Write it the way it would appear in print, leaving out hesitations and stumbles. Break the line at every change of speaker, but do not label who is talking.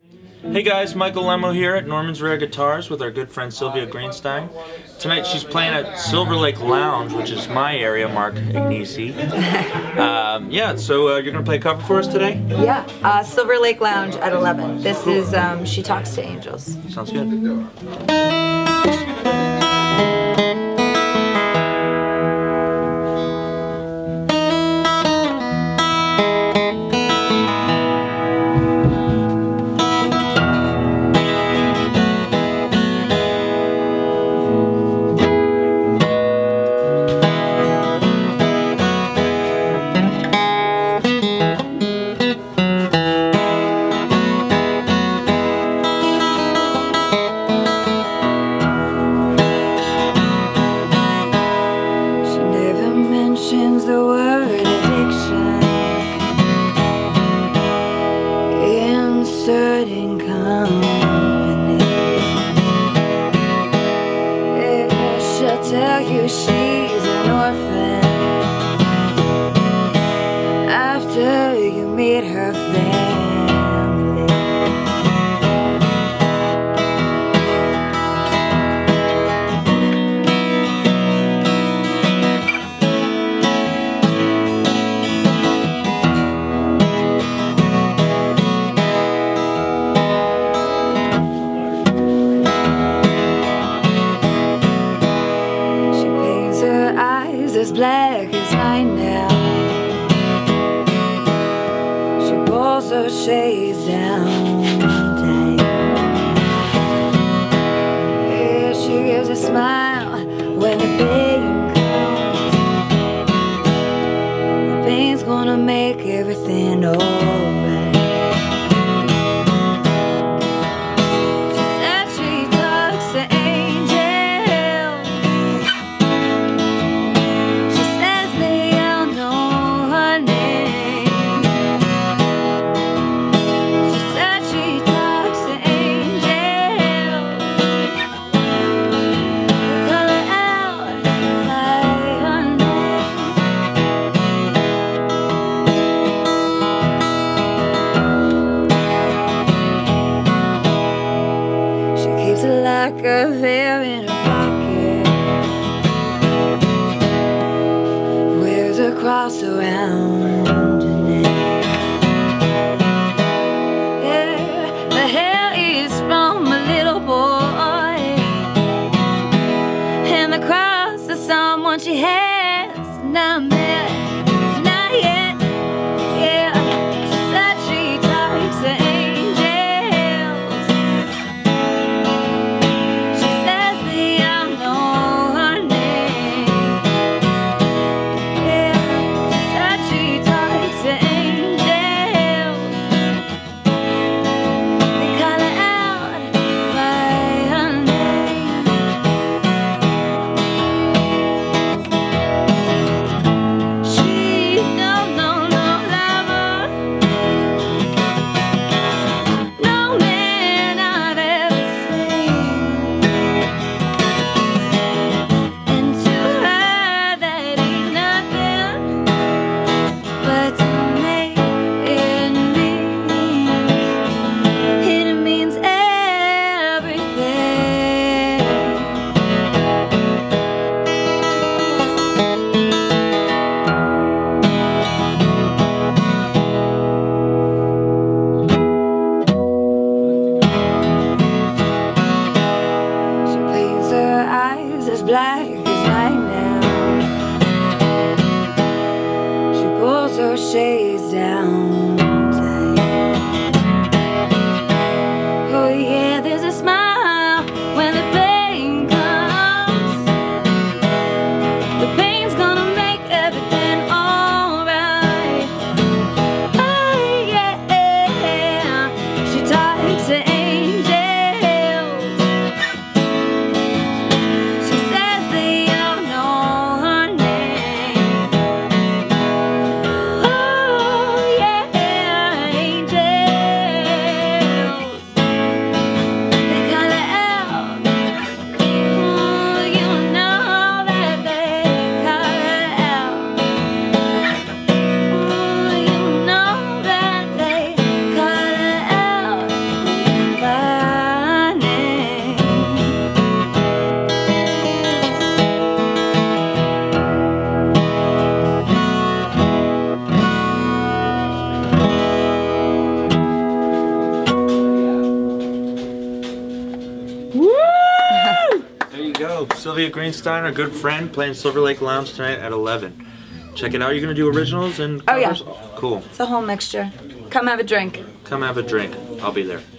Hey guys, Michael Lemo here at Norman's Rare Guitars with our good friend Sylvia Greenstein. Tonight she's playing at Silverlake Lounge, which is my area, Mark Agnesi. You're going to play a cover for us today?
Yeah, Silverlake Lounge at 11. This is She Talks to Angels.
Sounds good.
The word addiction in certain company. Yeah, she'll tell you she's an orphan after you meet her family. As black as night now, she pulls her shades down tight. Yeah, she gives a smile when the pain comes. The pain's gonna make everything alright.
go. Sylvia Greenstein, our good friend, playing Silverlake Lounge tonight at 11. Check it out. You're going to do originals and covers?
Oh, yeah.
Cool.
It's a whole mixture. Come have a drink.
Come have a drink. I'll be there.